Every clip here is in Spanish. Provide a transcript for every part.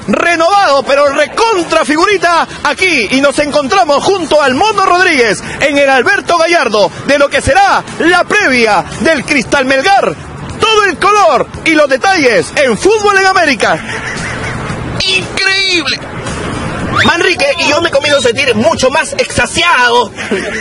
renovado, pero recontra figurita aquí, y nos encontramos junto al Mono Rodríguez en el Alberto Gallardo de lo que será la previa del Cristal Melgar. Todo el color y los detalles en Fútbol en América. ¡Increíble! Manrique y yo me comienzo a sentir mucho más extasiado.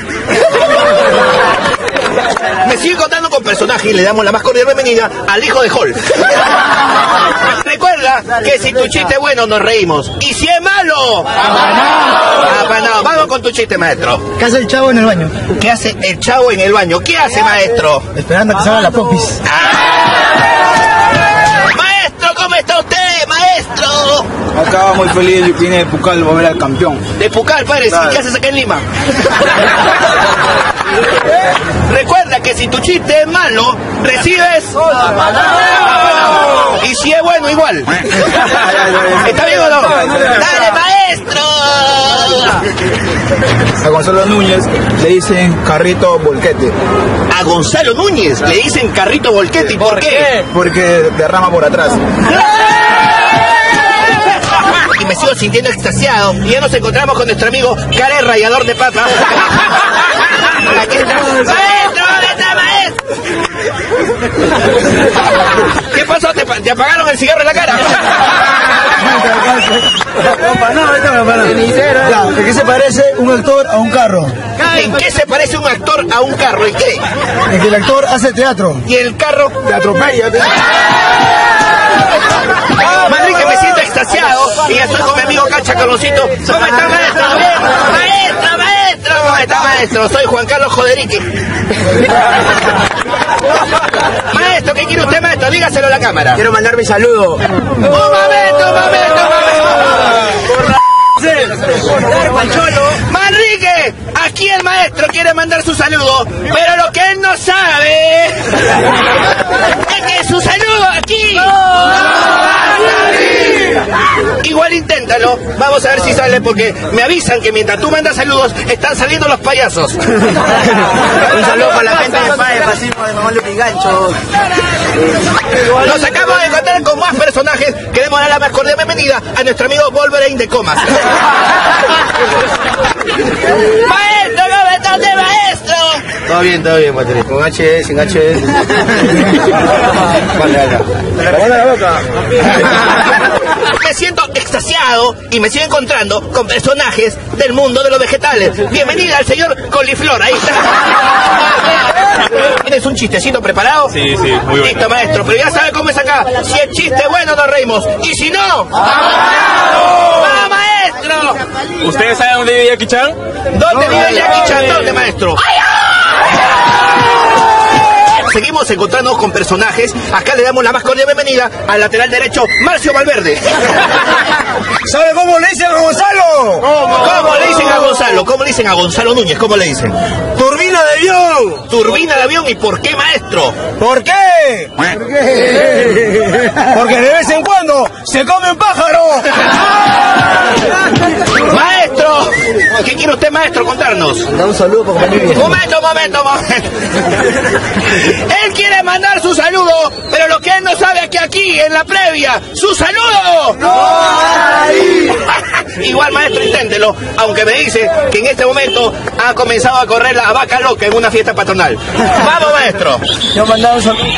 Me sigo contando con personajes y le damos la más cordial bienvenida al hijo de Hall. Recuerda que si tu chiste es bueno nos reímos, y si es malo, apanado. Vamos con tu chiste, maestro. ¿Qué hace el chavo en el baño? ¿Qué hace el chavo en el baño? ¿Qué hace, maestro? Esperando a que salga la popis. Maestro, ¿cómo está usted, maestro? Acá muy feliz, yo vine de Pucal, voy a ver al campeón. De Pucal, padre, claro. ¿Qué haces acá en Lima? Recuerda que si tu chiste es malo, recibes... Y si es bueno, igual. ¿Está bien o no? ¡Dale, maestro! A Gonzalo Núñez le dicen Carrito Volquete. A Gonzalo Núñez le dicen Carrito Volquete. ¿Y por qué? Porque derrama por atrás. Y me sigo sintiendo extasiado. Y ya nos encontramos con nuestro amigo Care Rallador de Papa. Aquí está. ¡Maestro! ¿Dónde está, maestro? ¿Qué pasó? ¿Te apagaron el cigarro en la cara? ¿En qué se parece un actor a un carro? ¿En qué se parece un actor a un carro? ¿En qué? En que el actor hace teatro. ¿Y el carro? Te atropella. Manrique, me siento extasiado y estoy con mi amigo Cacha Carlosito. ¿Cómo está, maestro? ¡Maestro, maestro! ¿Cómo está, maestro? Soy Juan Carlos Joderique. Maestro, ¿qué quiere usted, maestro? Dígaselo a la cámara. Quiero mandar mi saludo. ¡Un momento! Manrique, aquí el maestro quiere mandar su saludo, pero lo que él no sabe es que su saludo aquí no va a salir. Igual inténtalo, vamos a ver si sale, porque me avisan que mientras tú mandas saludos están saliendo los payasos. Un saludo para la gente de Pae, Fascismo de Mamá Lupi Gancho. Nos acabamos de encontrar con más personajes. Queremos dar la más cordial bienvenida a nuestro amigo Wolverine de Comas. ¡Maestro, cómo está usted, maestro! Todo bien, Patrick. Con H, sin H. La boca. Me siento extasiado y me sigo encontrando con personajes del mundo de los vegetales. Bienvenida al señor Coliflor, ahí está. ¿Tienes un chistecito preparado? Sí, muy bueno. Listo, maestro, pero ya sabe cómo es acá. Si el chiste es bueno, nos reímos. Y si no... ¡Va, maestro! ¿Ustedes saben dónde vive Jackie Chan? ¿Dónde vive Jackie Chan? ¿Dónde, maestro? Seguimos encontrándonos con personajes. Acá le damos la más cordial bienvenida al lateral derecho, Marcio Valverde. ¿Sabe cómo le dicen a Gonzalo? ¿Cómo le dicen a Gonzalo? ¿Cómo le dicen a Gonzalo Núñez? ¿Cómo le dicen? ¡Turbina de avión! Turbina de avión. ¿Y por qué, maestro? ¿Por qué? Porque de vez en cuando se come un pájaro. ¡Maestro! ¿Qué quiere usted, maestro, contarnos? Un saludo para compañero. Momento. Él quiere mandar su saludo, pero lo que él no sabe es que aquí, en la previa, su saludo ¡no hay! Igual, maestro, inténtelo, aunque me dice que en este momento ha comenzado a correr la vaca loca en una fiesta patronal. ¡Vamos, maestro! Yo mandaba un saludo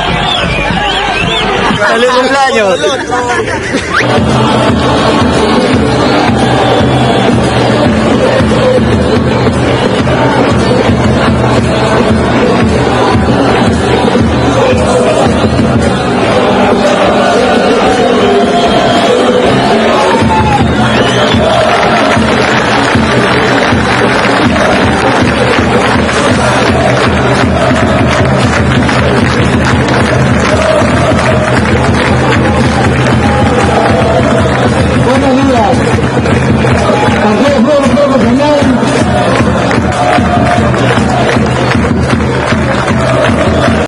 para ¡feliz cumpleaños!